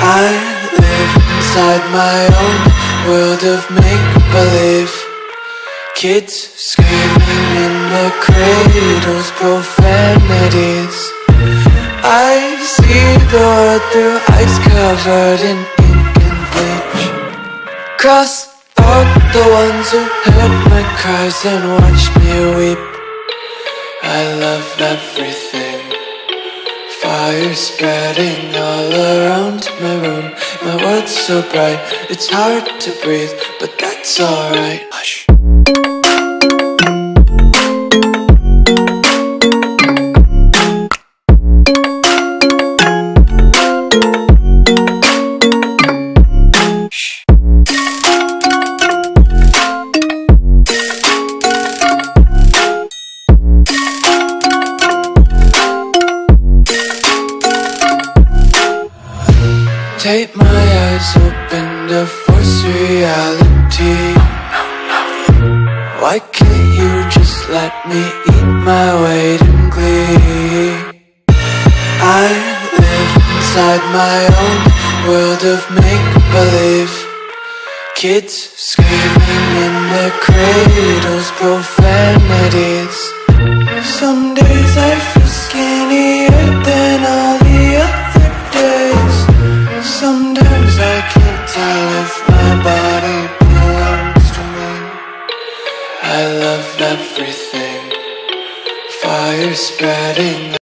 I live inside my own world of make-believe. Kids screaming in the cradles, profanities. I see the world through eyes covered in ink and bleach. Cross out the ones who heard my cries and watched me weep. I love everything. Fire spreading all around my room. My world's so bright, it's hard to breathe, but that's alright. Hush. Tape my eyes open to force reality. Why can't you just let me eat my weight in glee? I live inside my own world of make-believe. Kids screaming in their cradles, profanities. Some days I